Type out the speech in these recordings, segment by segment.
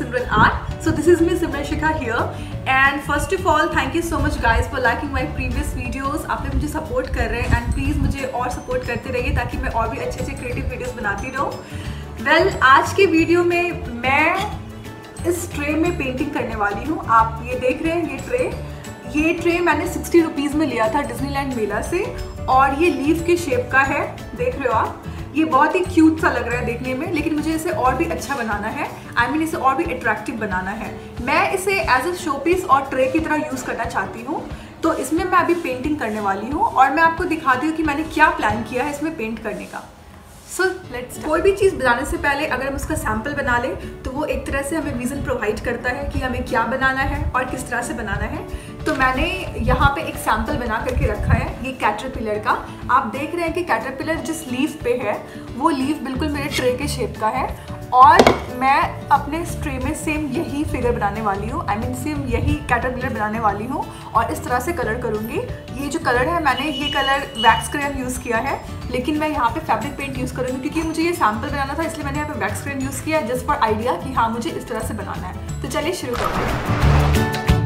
Simran Art. So this is me Simran Shikha here, and first of all thank you so much guys for liking my previous videos. आप लोग मुझे support कर रहे हैं and please मुझे और support करते रहिए ताकि मैं और भी अच्छे क्रिएटिव वीडियोस बनाती रहूँ। वेल आज की वीडियो में मैं इस ट्रे में पेंटिंग करने वाली हूँ। आप ये देख रहे हैं ये ट्रे मैंने 60 रुपीज़ में लिया था डिज्नीलैंड मेला से, और ये लीफ के शेप का है, देख रहे हो आप। ये बहुत ही क्यूट सा लग रहा है देखने में, लेकिन मुझे इसे और भी अच्छा बनाना है। इसे और भी अट्रैक्टिव बनाना है। मैं इसे एज अ शो पीस और ट्रे की तरह यूज़ करना चाहती हूँ। तो इसमें मैं अभी पेंटिंग करने वाली हूँ और मैं आपको दिखाती हूँ कि मैंने क्या प्लान किया है इसमें पेंट करने का। सो लेट्स कोई भी चीज़ बनाने से पहले अगर हम उसका सैम्पल बना लें तो वो एक तरह से हमें विजन प्रोवाइड करता है कि हमें क्या बनाना है और किस तरह से बनाना है। तो मैंने यहाँ पे एक सैम्पल बना करके रखा है, ये कैटरपिलर का। आप देख रहे हैं कि कैटरपिलर जिस लीफ पे है वो लीफ बिल्कुल मेरे ट्रे के शेप का है, और मैं अपने ट्रे में सेम यही फिगर बनाने वाली हूँ। सेम यही कैटरपिलर बनाने वाली हूँ और इस तरह से कलर करूँगी। ये जो कलर है मैंने ये कलर वैक्स क्रेयन यूज़ किया है, लेकिन मैं यहाँ पे फैब्रिक पेंट यूज़ करूँगी क्योंकि मुझे ये सैम्पल बनाना था, इसलिए मैंने यहाँ पे वैक्स क्रेयन यूज़ किया जस्ट फॉर आइडिया कि हाँ मुझे इस तरह से बनाना है। तो चलिए शुरू करते हैं।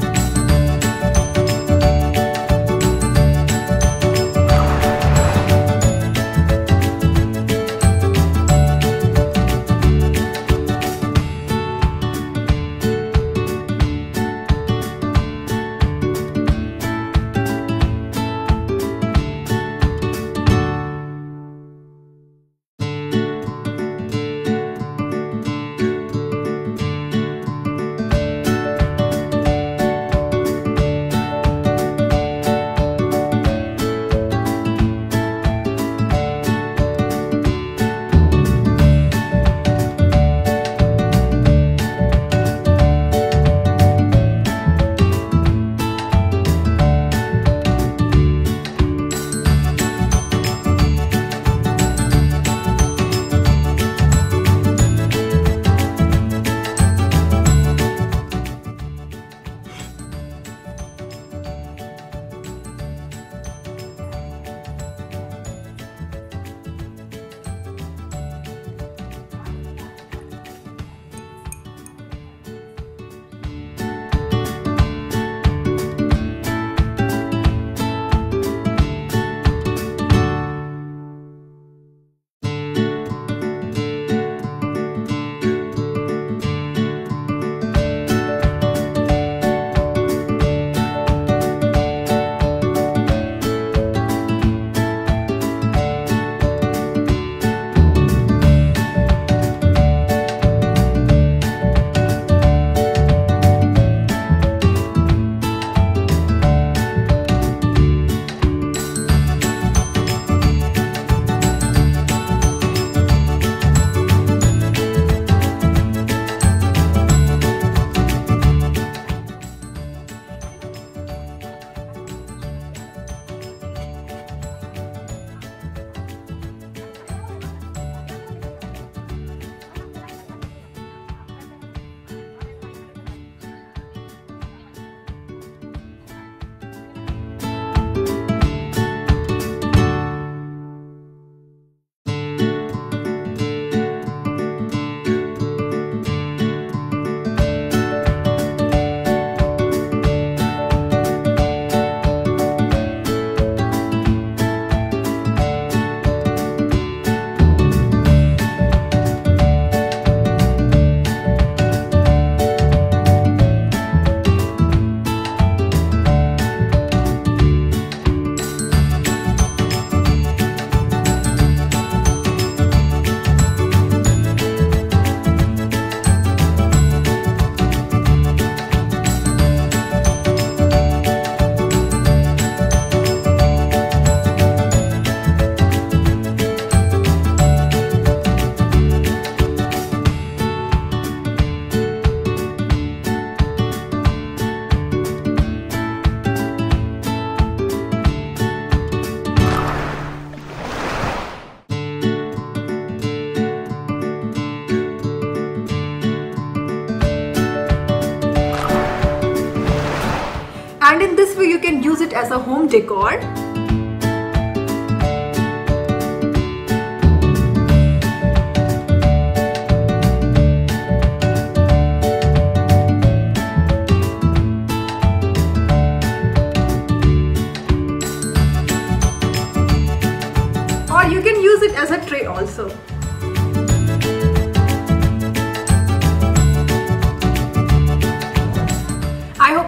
and in this way you can use it as a home decor.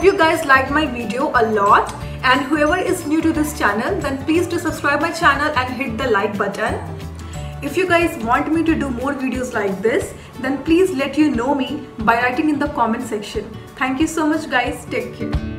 Hope you guys liked my video a lot, and whoever is new to this channel, then please do subscribe my channel and hit the like button. If you guys want me to do more videos like this, then please let you know me by writing in the comment section. Thank you so much guys. Take care.